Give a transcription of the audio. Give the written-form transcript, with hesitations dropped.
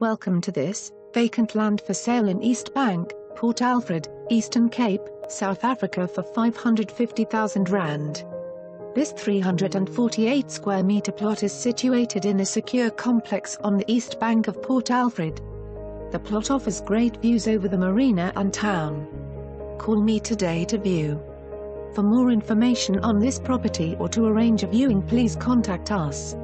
Welcome to this vacant land for sale in East Bank, Port Alfred, Eastern Cape, South Africa for R550,000. This 348 square meter plot is situated in a secure complex on the east bank of Port Alfred. The plot offers great views over the marina and town. Call me today to view. For more information on this property or to arrange a viewing, please contact us.